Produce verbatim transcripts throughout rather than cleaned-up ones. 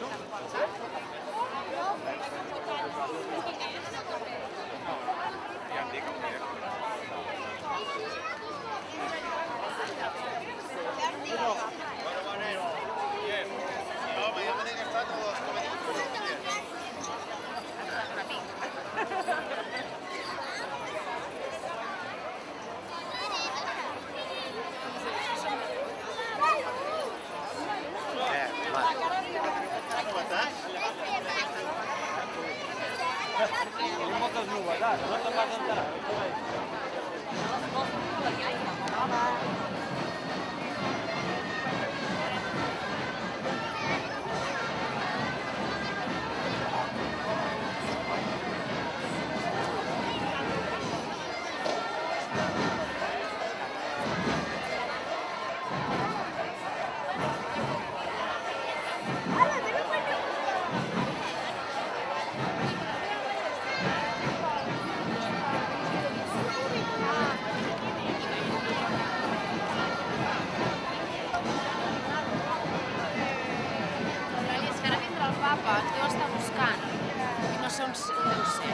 mucho. Tenim moltes novetats, no te'n vas enterar? Papa, et deu estar buscant i no sé on deu ser.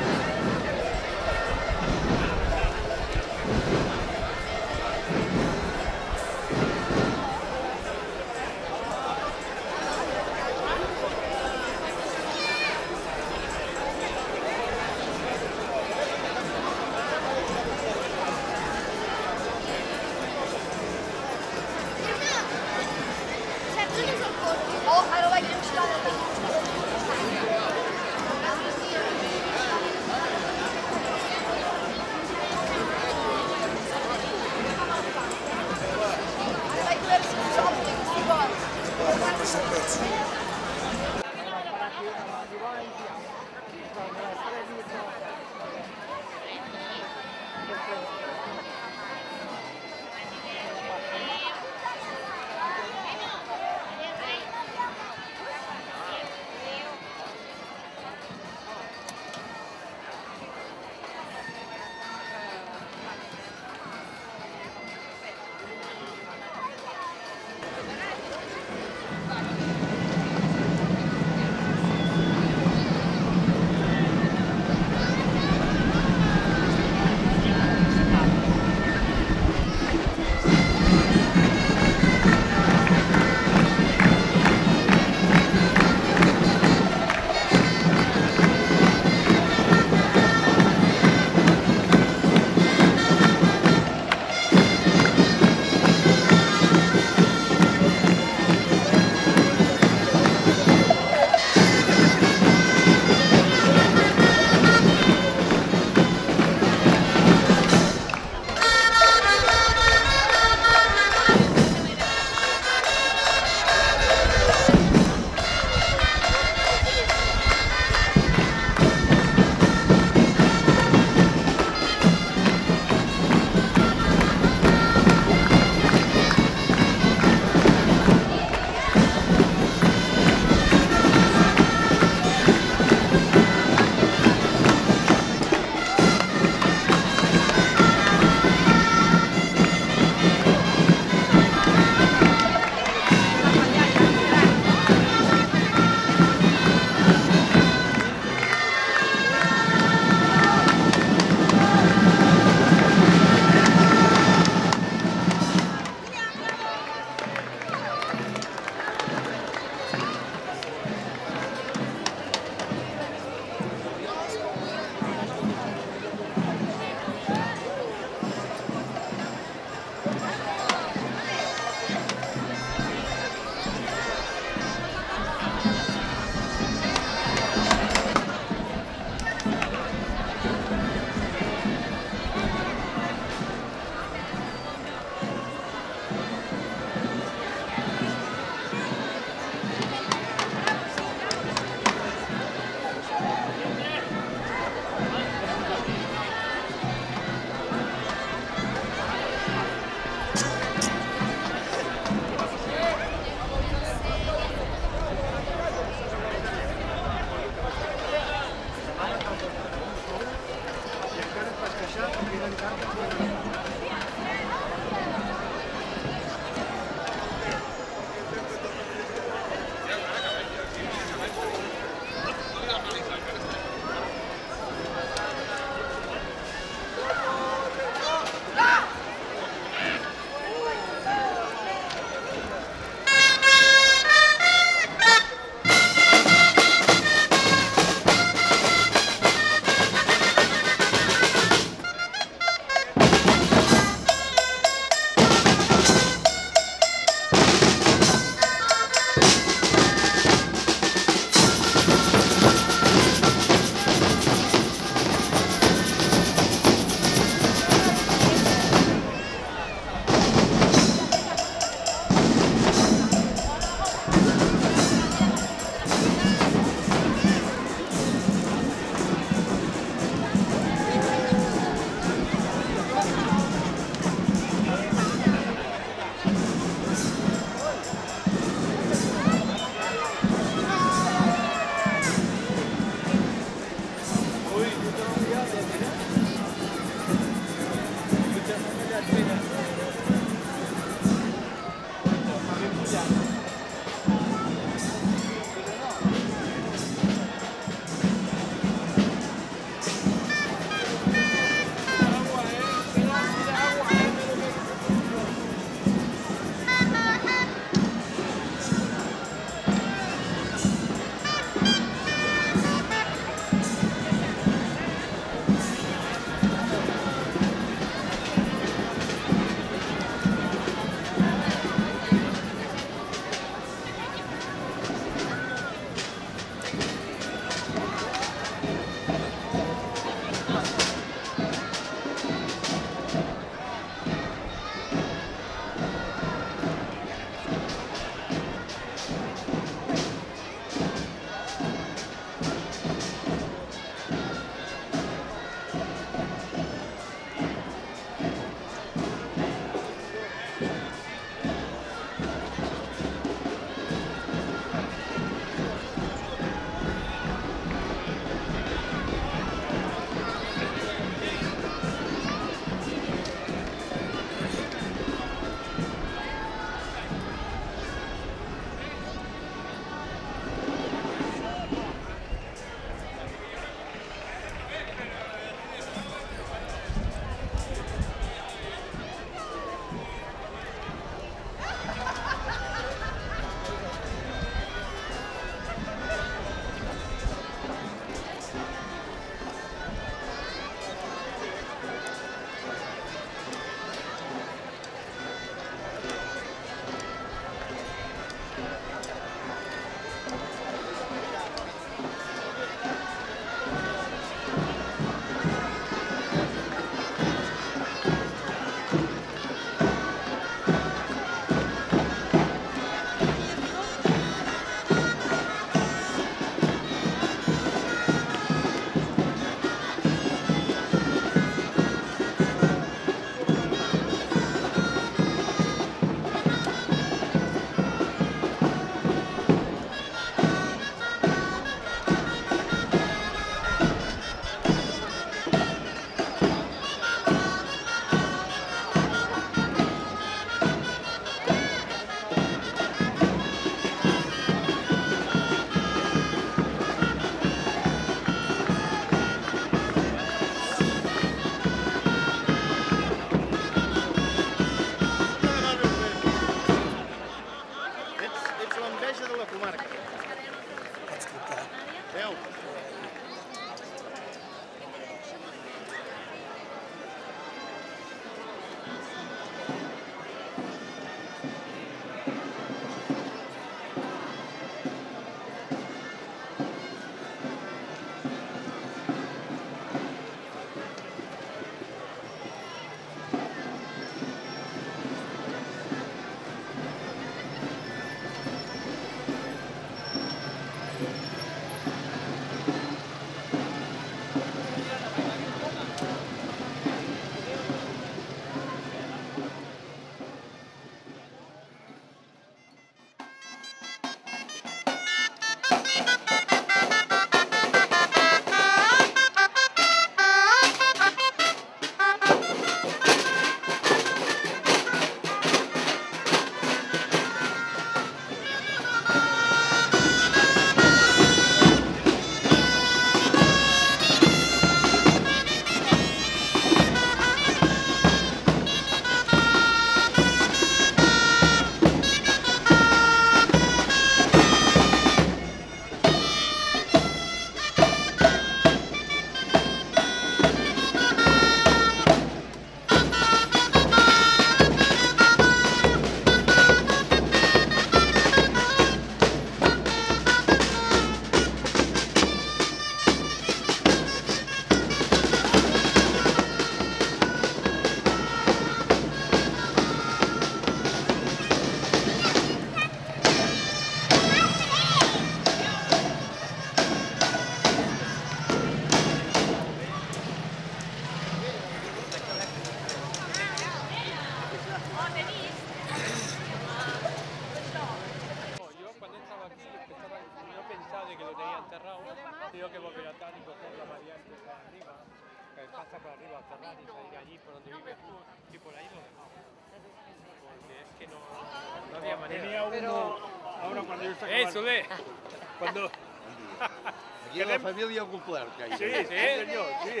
pasa por arriba, Ferrari, salir allí por donde vive y por ahí lo dejamos. Porque es que no, no había manera. Tenía uno, ahora cuando yo estaba... ¡Eh, Soler! Cuando... Aquí a la família algú complert, que hi ha. Sí, sí, senyor, sí.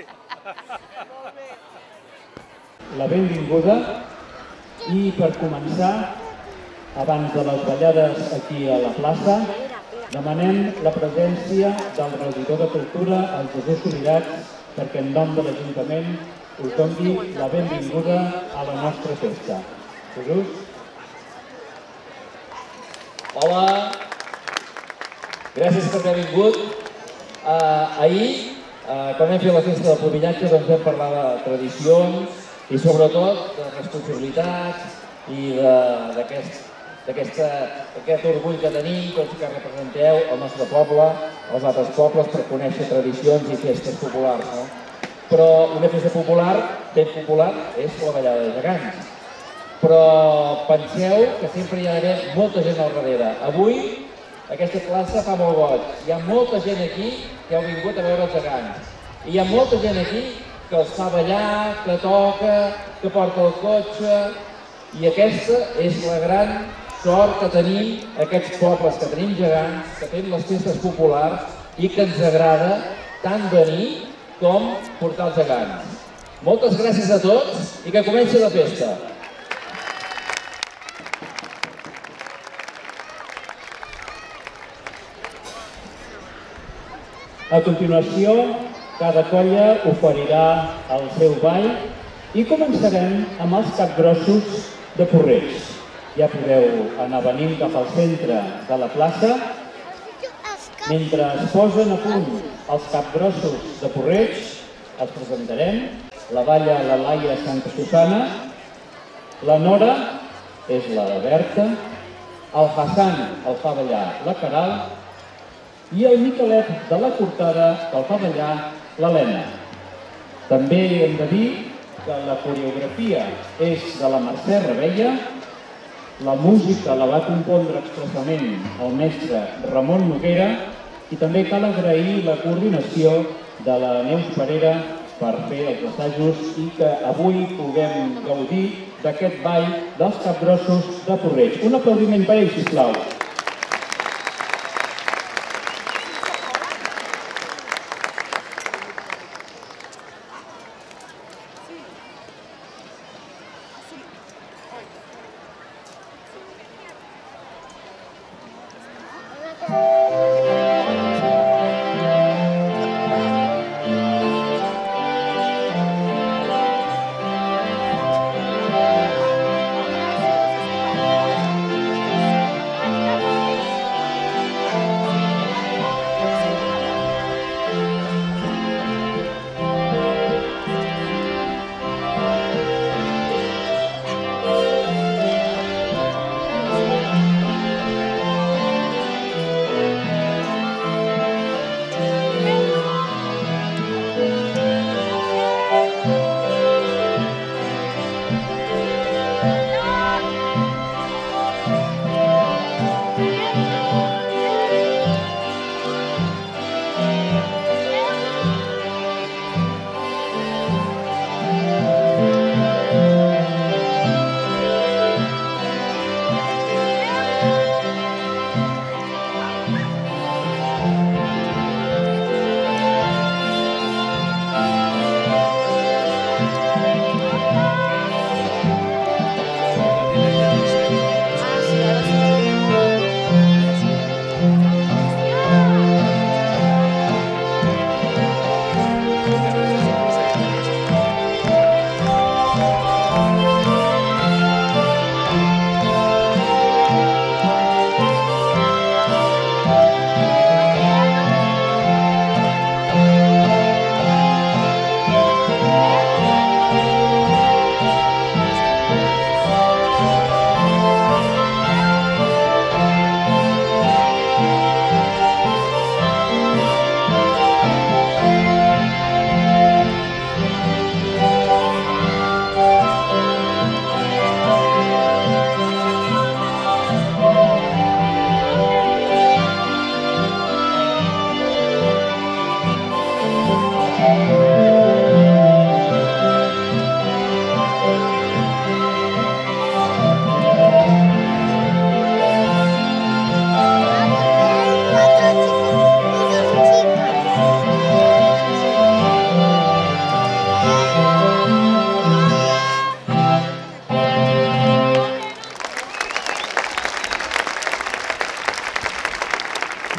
La benvinguda i per començar, abans de les ballades aquí a la plaça, demanem la presència del regidor de Cultura, el Jesús Subirats, perquè en nom de l'Ajuntament us doni la benvinguda a la nostra festa. Jesús? Hola, gràcies per haver vingut. Uh, ahir, uh, quan vam fer la festa del Pobillatge, doncs vam parlar de tradicions i sobretot de responsabilitats i d'aquest aquest orgull que tenim, doncs, que representeu el nostre poble, els altres pobles, per conèixer tradicions i festes populars. No? Però una festa popular, ben popular, és la ballada de gegants. Però penseu que sempre hi ha d'haver molta gent al darrere. Avui, aquesta plaça fa molt goig. Hi ha molta gent aquí que heu vingut a veure els gegants. I hi ha molta gent aquí que els fa ballar, que toca, que porta el cotxe. I aquesta és la gran sort que tenim, aquests pobles que tenim gegants, que fem les festes populars i que ens agrada tant venir com portar els gegants. Moltes gràcies a tots i que comenci la festa. A continuació, cada colla oferirà el seu ball i començarem amb els capgrossos de Porreig. Ja podeu anar venint cap al centre de la plaça. Mentre es posen a punt els capgrossos de Porreig, els presentarem. La balla la Laia Santa Susana, la Nora és la Berta, el Hassan el fa ballar la Caral i el Miquelet de la Cortada que el fa ballar l'Helena. També hem de dir que la coreografia és de la Mercè Rebella, la música la va compondre expressament el mestre Ramon Noguera i també cal agrair la coordinació de la Neus Parera per fer els assajos i que avui puguem gaudir d'aquest ball dels capgrossos de Porreig. Un aplaudiment per ells, sisplau.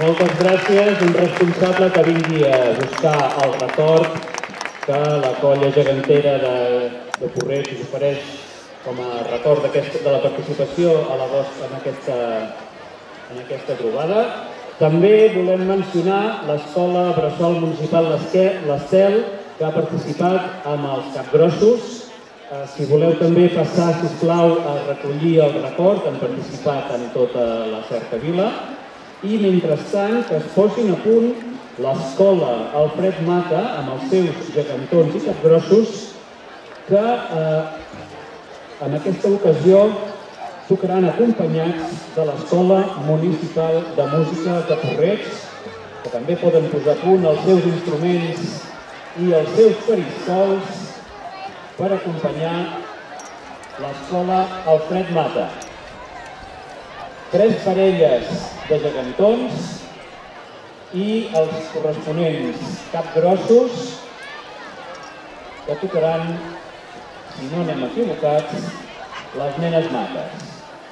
Moltes gràcies. Un responsable que vingui a buscar el record que la colla gegantera de, de Porreig us ofereix com a record de la participació a la vostra en aquesta, en aquesta trobada. També volem mencionar l'Escola Bressol Municipal l'Estel, que ha participat amb els capgrossos. Si voleu també passar, sisplau, a recollir el record, han participat en tota la cercavila. I, mentrestant, que es posin a punt l'Escola Alfred Mata amb els seus gegantons i capgrossos, que en aquesta ocasió tocaran acompanyats de l'Escola Municipal de Música de Porreig, que també poden posar a punt els seus instruments i els seus faristols per acompanyar l'Escola Alfred Mata. Tres parelles de gegantons i els corresponents capgrossos que tocaran, si no anem equivocats, les nenes mates.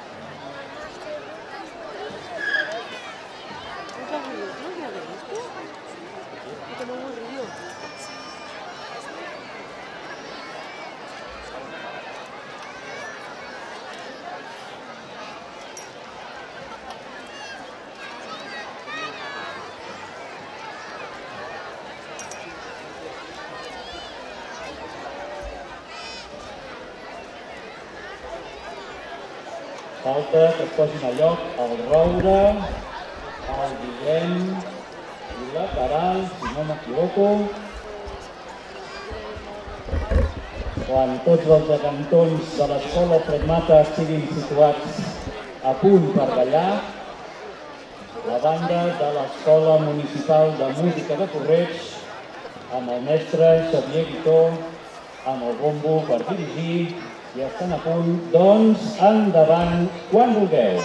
Falta que es posin a lloc el Roure, el Guillem i la Caral, si no m'equivoco. Quan tots els gegantons de l'Escola Alfred Mata estiguin situats a punt per ballar, la banda de l'Escola Municipal de Música de Porreig, amb el mestre Xavier Guitó, amb el bombo per dirigir, ja estan a punt, doncs endavant quan vulgueu.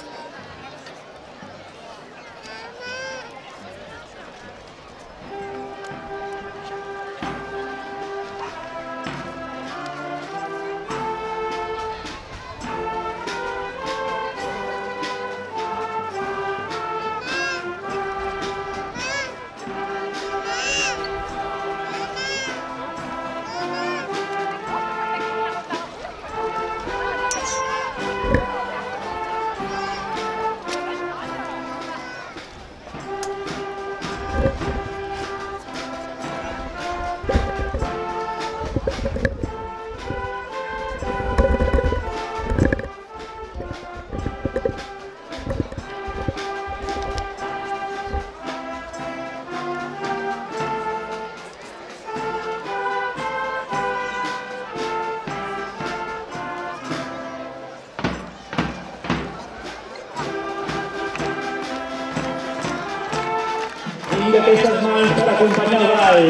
I aquestes mans per acompanyar el ball.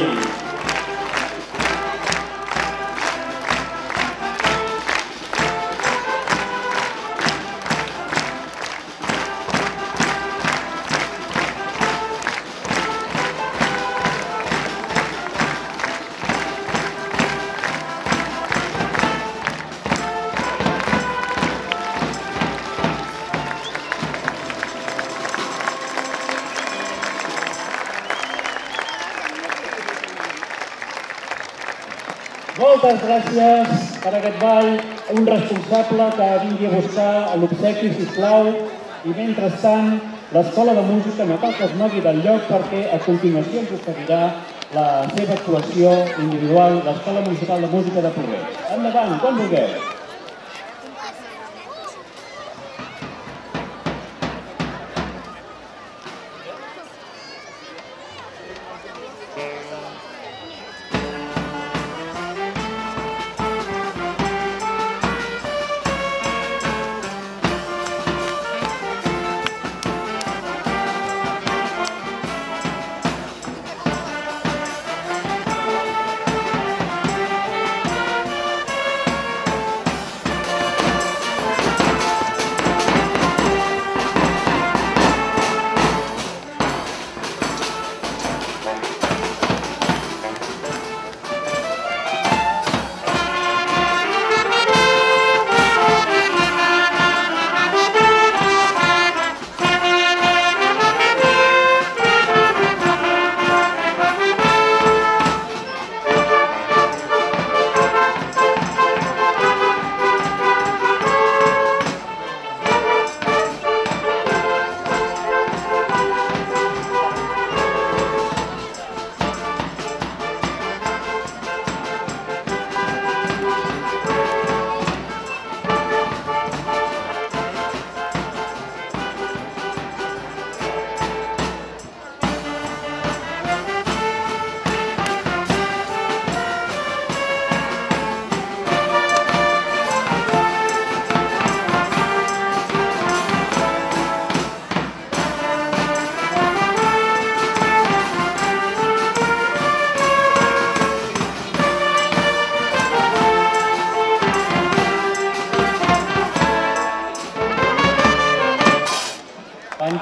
Moltes gràcies per aquest ball. Un responsable que vingui a buscar l'obsequi, sisplau. I mentrestant, l'Escola de Música no cal que es mogui del lloc perquè a continuació ens oferirà la seva actuació individual, l'Escola Municipal de Música de Porreig. Endavant, quan vulgueu.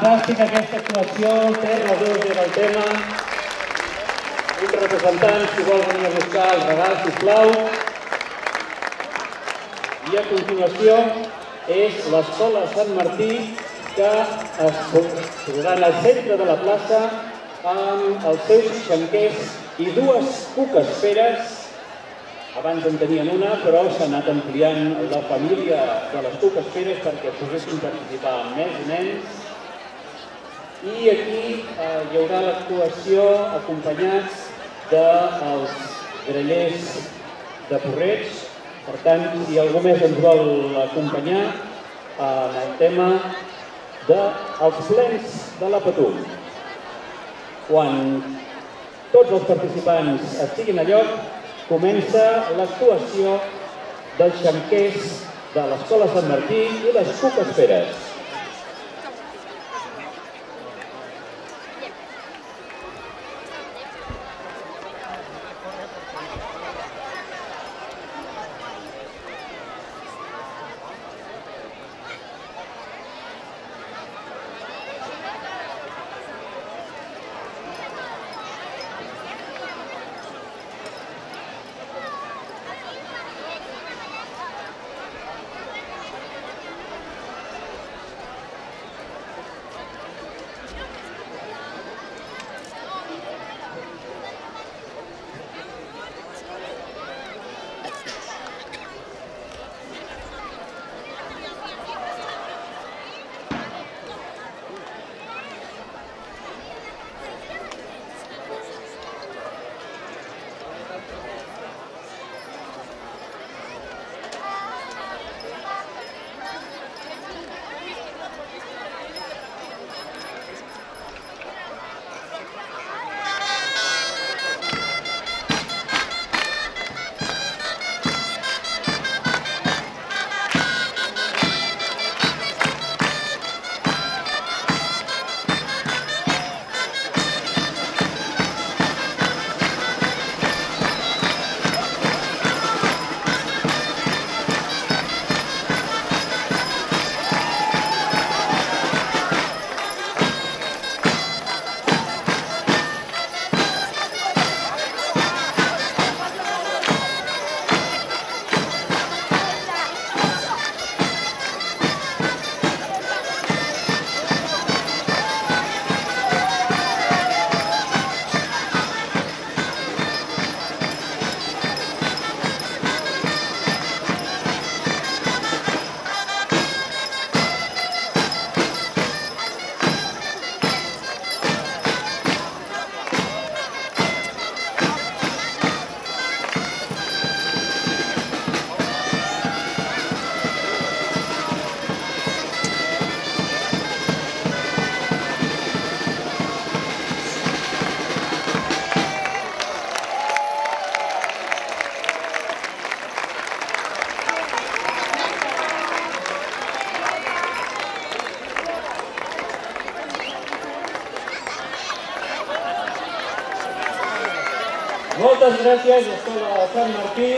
fantàstica aquesta actuació, Terra dos era el tema. Un representant, si vol venir a buscar el regal, sisplau. I a continuació és l'Escola Sant Martí, que es posarà al centre de la plaça amb els seus xanquers i dues cucasferes. Abans en tenien una, però s'ha anat ampliant la família de les cucasferes perquè poguessin participar més nens. I aquí hi haurà l'actuació acompanyats dels grellers de Porreig. Per tant, si algú més ens vol acompanyar en el tema dels plens de la Patum. Quan tots els participants estiguin a lloc, comença l'actuació dels xanquers de l'Escola Sant Martí i les cucasferes. Moltes gràcies, Escola Sant Martí.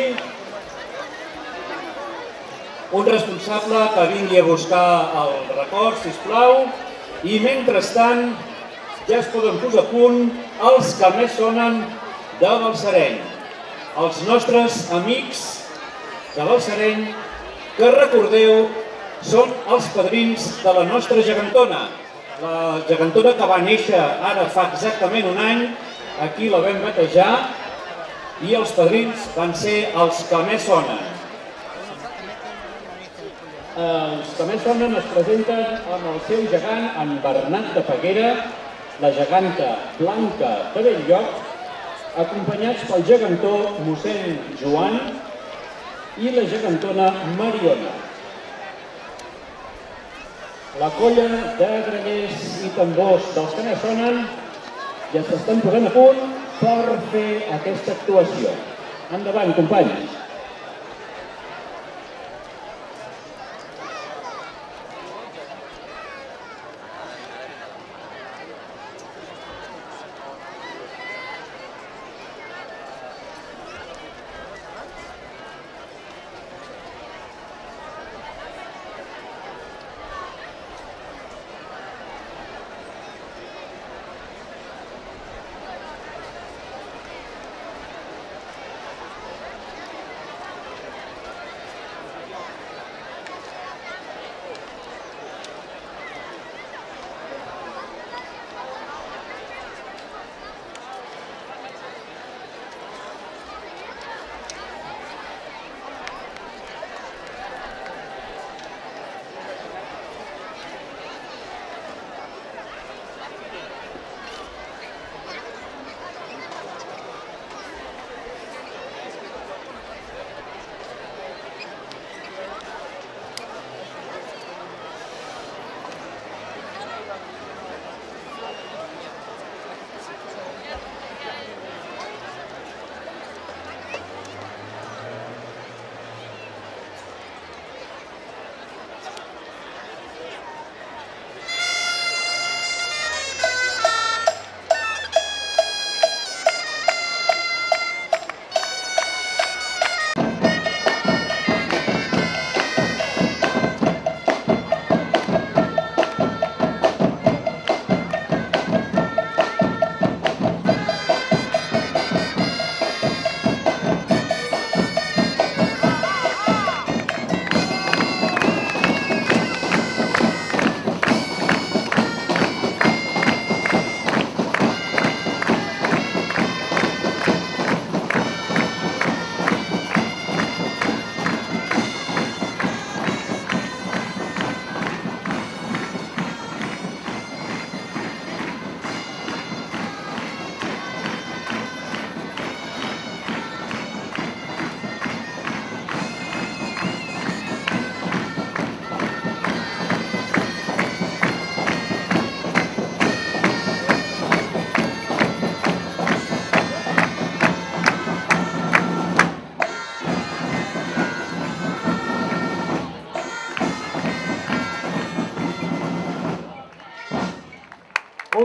Un responsable que vingui a buscar el record, sisplau. I mentrestant ja es poden posar a punt els que més sonen de Balsareny. Els nostres amics de Balsareny, que recordeu, són els padrins de la nostra gegantona. La gegantona que va néixer ara fa exactament un any, aquí la vam batejar, i els padrins van ser els que més sonen. Els que més sonen es presenten amb el seu gegant, en Bernat de Peguera, la geganta Blanca de Belllloc, acompanyats pel gegantó mossèn Joan i la gegantona Mariona. La colla de grallers i tambors dels que més sonen ja s'estan posant a punt per fer aquesta actuació. Endavant, companys.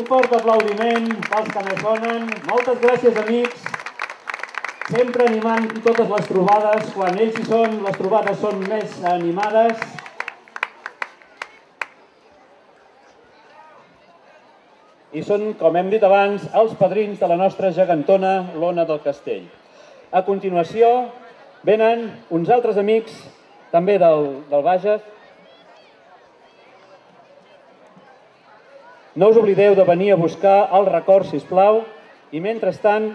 fort aplaudiment pels que més sonen. Moltes gràcies, amics. Sempre animant totes les trobades. Quan ells hi són, les trobades són més animades. I són, com hem dit abans, els padrins de la nostra gegantona, l'Ona del Castell. A continuació, venen uns altres amics, també del, del Bages. No us oblideu de venir a buscar el record, sisplau, i mentrestant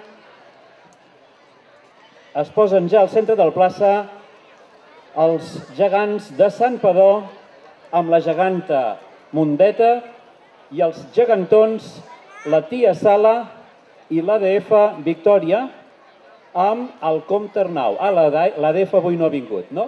es posen ja al centre de la plaça els gegants de Sant Padó amb la geganta Mundeta i els gegantons, la tia Sala i l'A D F Victòria amb el Comte Arnau. Ah, l'A D F avui no ha vingut, no?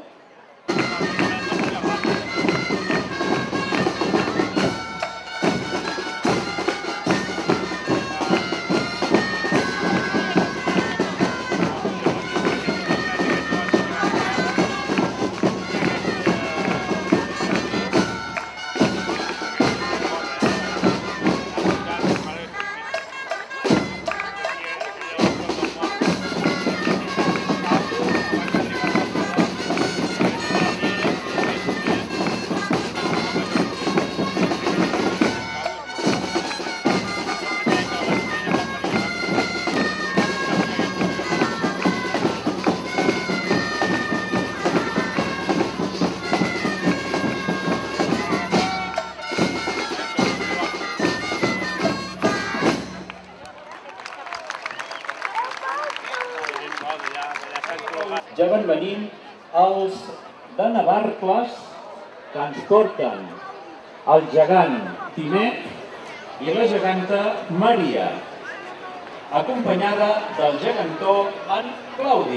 Ja van venint els de Navarcles, que ens porten el gegant Tinet i la geganta Maria, acompanyada del gegantó en Claudi.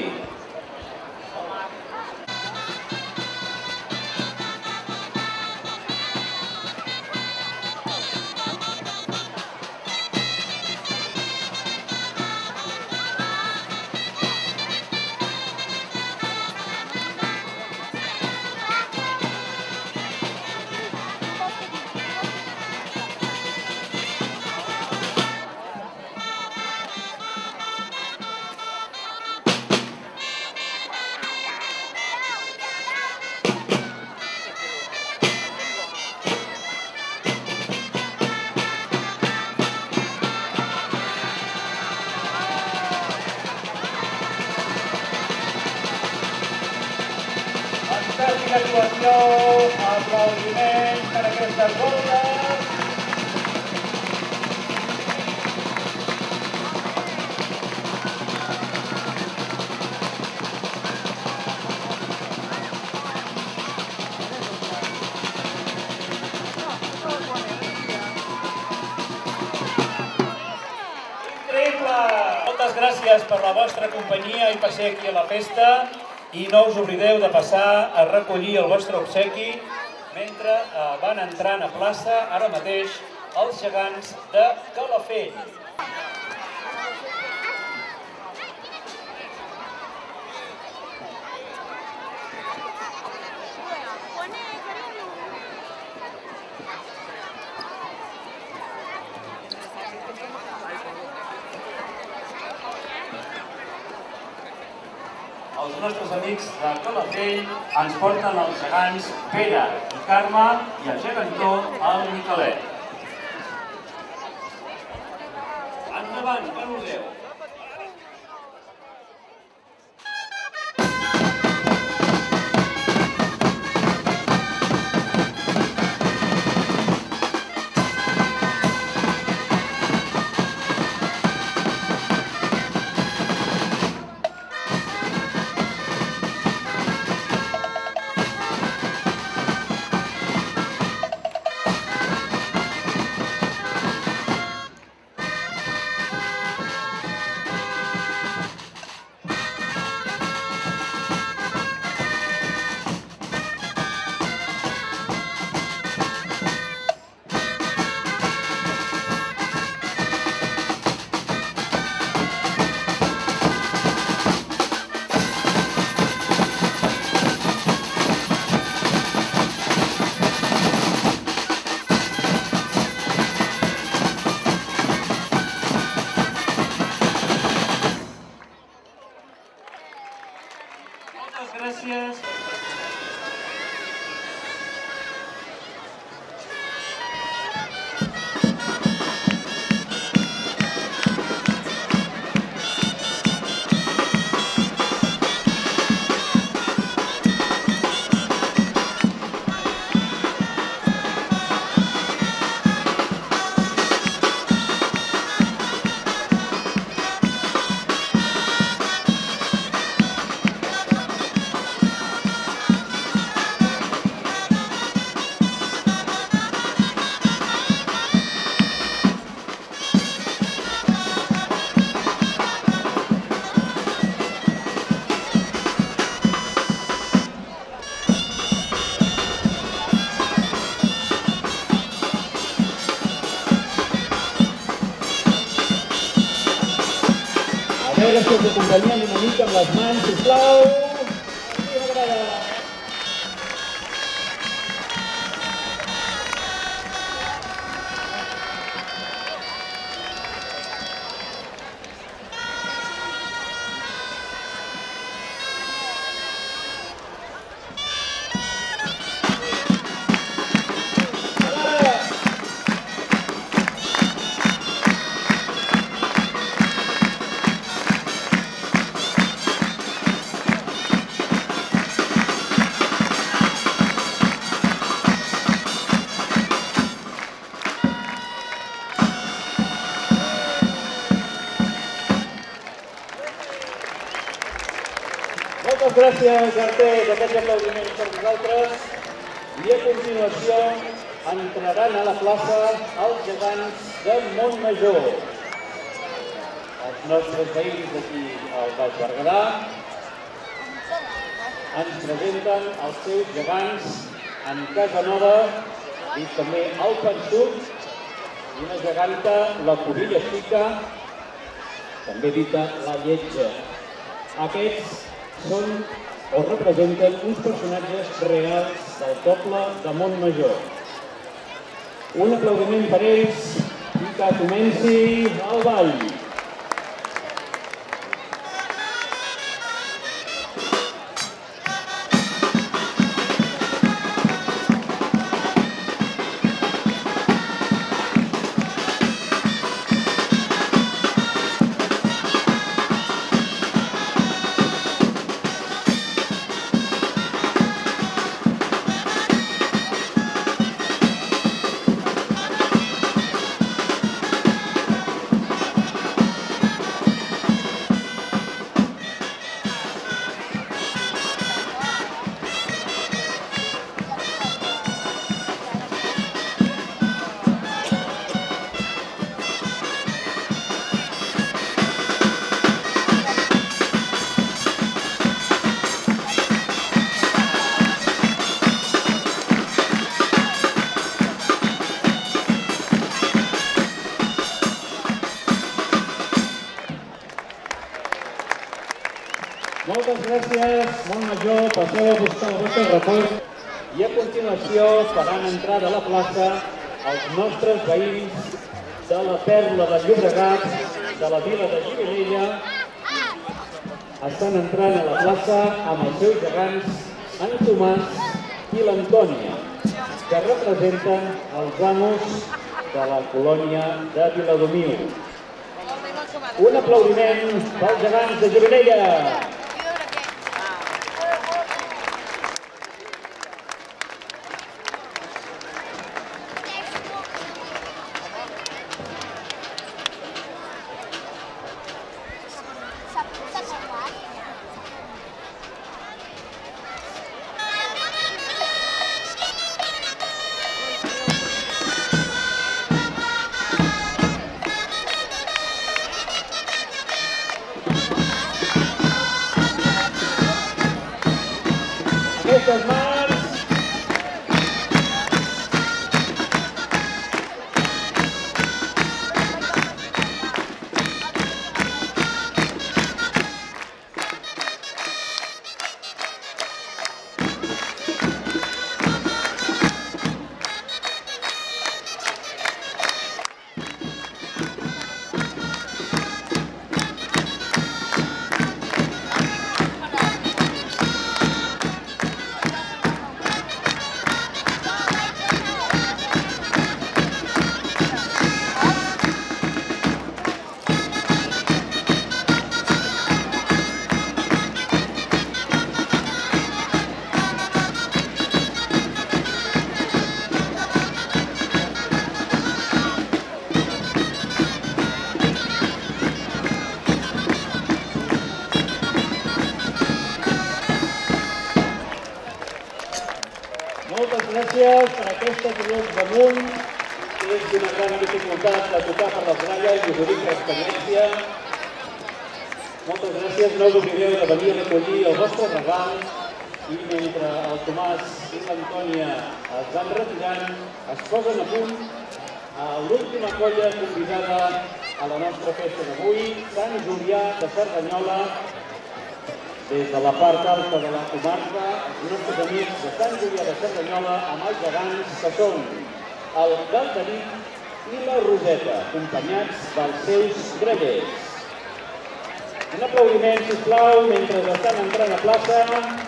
Fantàstica actuació, aplaudiments per aquestes voltes. Increïble! Moltes gràcies per la vostra companyia i per ser aquí a la festa. I no us oblideu de passar a recollir el vostre obsequi mentre van entrant a plaça ara mateix els gegants de Calafell. Els nostres amics de Calafell ens porten els gegants Pere i Carme i el gegantó el Miquelet. Endavant, que rodeu! veure si ens acompanyem una mica amb les mans, sisplau. Aquí m'agrada. Moltes gràcies, Artés, aquests aplaudiments per vosaltres. I a continuació entraran a la plaça els gegants de Montmajor. Els nostres veïns d'aquí al Baix Berguedà ens presenten els seus gegants en Casa Nova i també el Pensut i una geganta, la Covilla Xica, també dita la Lletja. Aquests són o representen uns personatges reals del poble de Montmajor. Un aplaudiment per ells i que comenci el ball. Moltes gràcies, Montmajor, passeu a buscar el vostre record i a continuació faran entrar a la plaça els nostres veïns de la Perla de Llobregat, de la vila de Gironella. Estan entrant a la plaça amb els seus gegants en Tomàs i l'Antònia, que representen els amos de la colònia de Viladomiu. Un aplaudiment pels gegants de Gironella. Aquestes mans. Moltes gràcies per aquesta colors damunt, que és d'una gran dificultat de tocar per les gralles i us ho dic per experiència. Moltes gràcies, no us oblideu de venir a recollir el vostre regal i mentre el Tomàs i l'Antònia es van retirant, es posen a punt a l'última colla convidada a la nostra festa d'avui, Sant Julià de Cerdanyola, des de la part alta de la comarca, els nostres amics de Sant Julià de Cerdanyola amb els gegants que són el Galderic i la Roseta, acompanyats dels seus grellers. Un aplaudiment, sisplau, mentre estan entrant a plaça.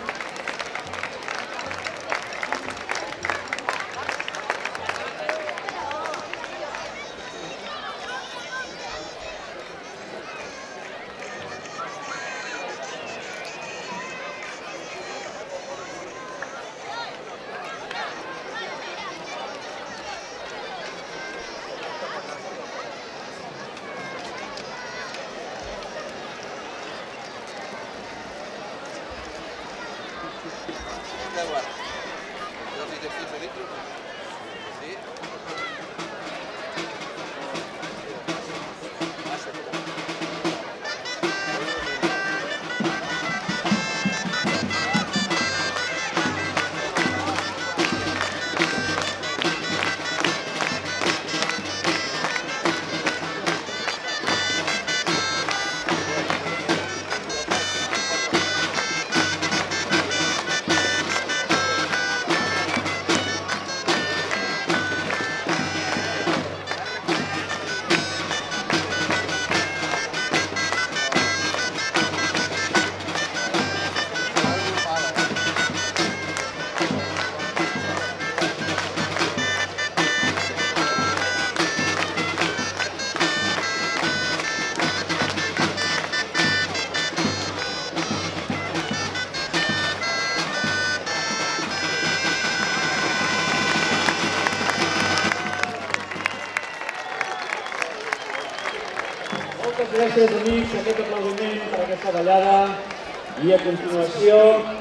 Gràcies, amics, aquest aplaudiment per aquesta ballada. I a continuació,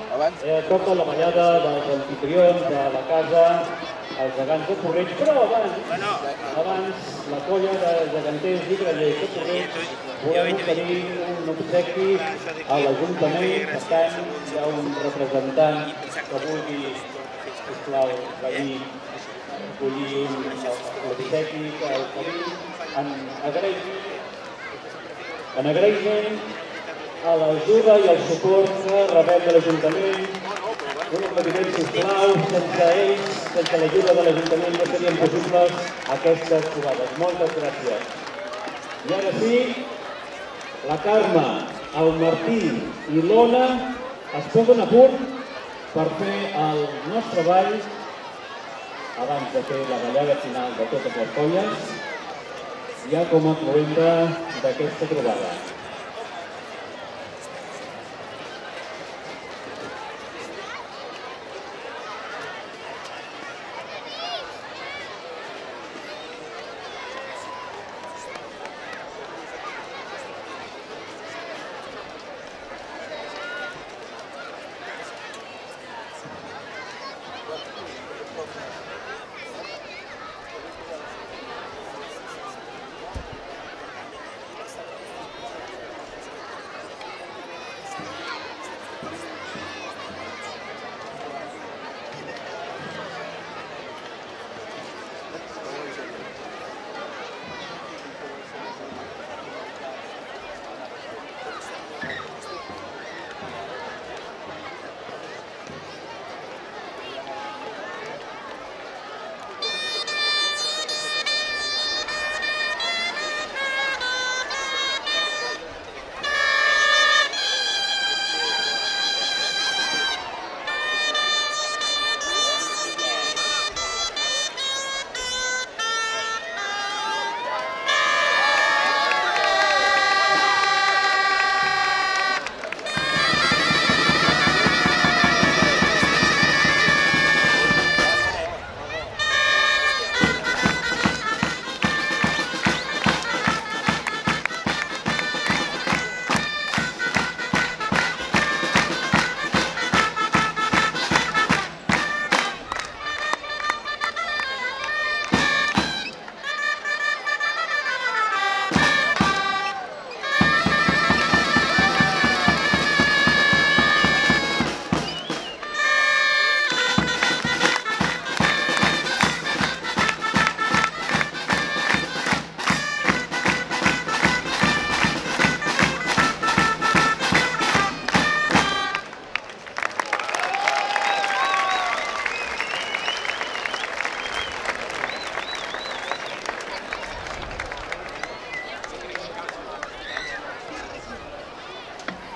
eh, tota la ballada dels anfitrions de la casa, els gegants de Porreig, però abans, abans la colla de geganters i grellers de Porreig volem oferir un obsequi a l'Ajuntament. Per tant, hi ha un representant que vulgui, sisplau, venir a recollir l'obsequi que oferim en agraïment En agraïment a l'ajuda i el suport que rebem de l'Ajuntament. Un aplaudiment, sisplau, sense ells, sense l'ajuda de l'Ajuntament no serien possibles aquestes trobades. Moltes gràcies. I ara sí, la Carme, el Martí i l'Ona es posen a punt per fer el nostre ball abans de fer la ballada final de totes les colles, ja com a cloenda d'aquesta trobada.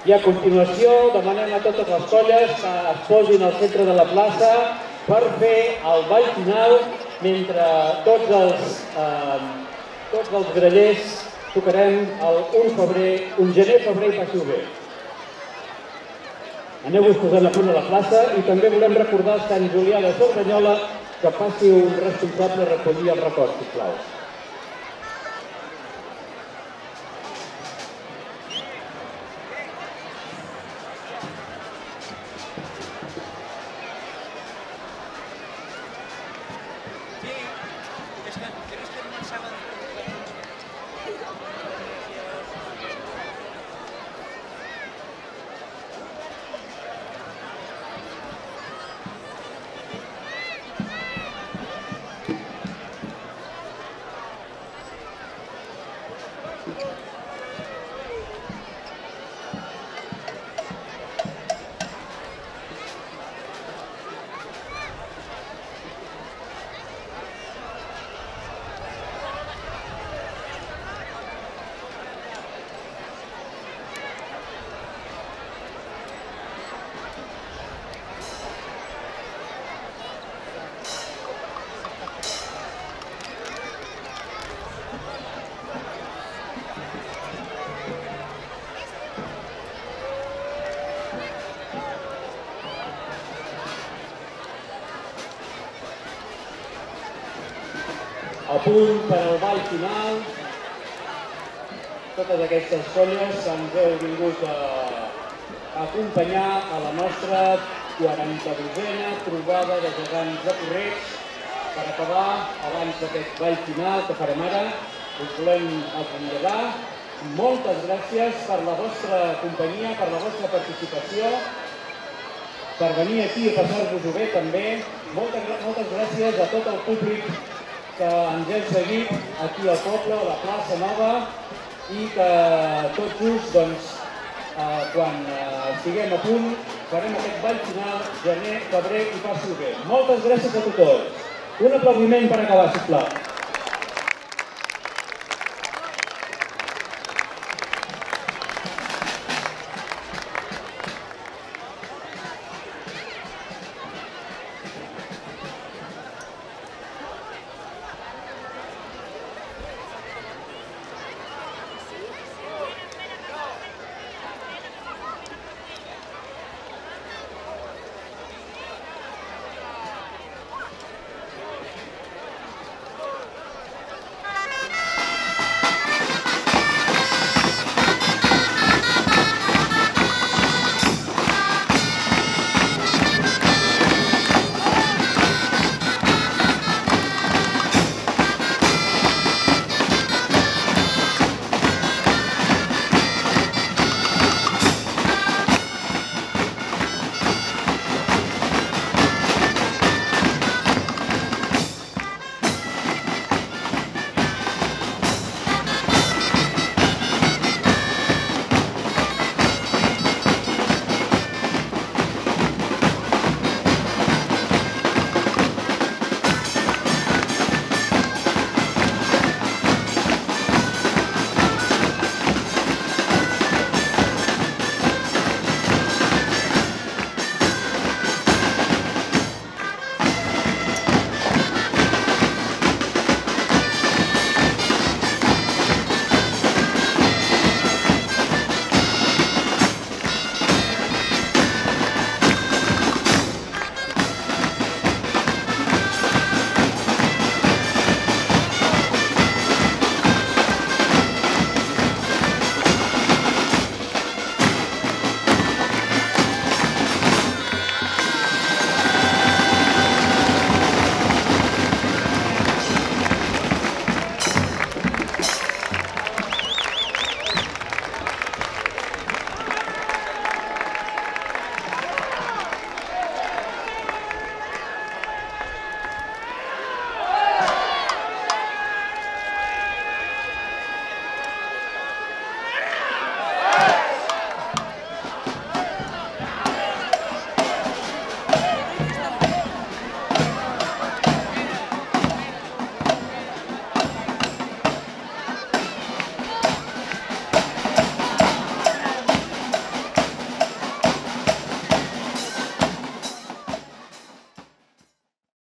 I a continuació demanem a totes les colles que es posin al centre de la plaça per fer el ball final mentre tots els, eh, tots els grallers tocarem el un febrer, un gener, febrer i passi-ho bé. Aneu-vos posant a punt a la plaça i també volem recordar a Sant Julià de Cerdanyola que passi un responsable a recollir el record, sisplau. A punt per al ball final, totes aquestes colles que ens heu vingut a acompanyar a la nostra quaranta-dosena trobada de gegants de Porreig per acabar abans d'aquest ball final que farem ara. Us volem acomiadar. Moltes gràcies per la vostra companyia, per la vostra participació, per venir aquí i passar-vos-ho bé també. Moltes, moltes gràcies a tot el públic que ens heu seguit aquí al poble, a la plaça Nova, i que tot just, doncs, eh, quan eh, estiguem a punt, farem aquest ball final, gener, febrer i passi-ho bé. Moltes gràcies a tots. Un aplaudiment per acabar, sisplau.